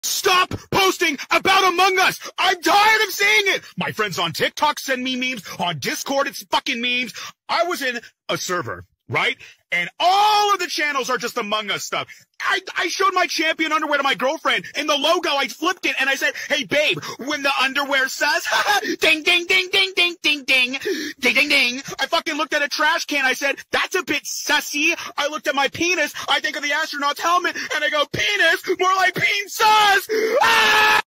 Stop posting about Among Us. I'm tired of seeing it. My friends on TikTok send me memes. On Discord, it's fucking memes. I was in a server, right? And all of the channels are just Among Us stuff. I showed my champion underwear to my girlfriend. In the logo, I flipped it and I said, hey, babe, when the underwear says, ding, ding, ding, ding, ding, ding, ding, ding, ding, ding. I fucking looked at a trash can. I said, that's a bit sussy. I looked at my penis. I think of the astronaut's helmet and I go, penis, more like peen sauce. Ah!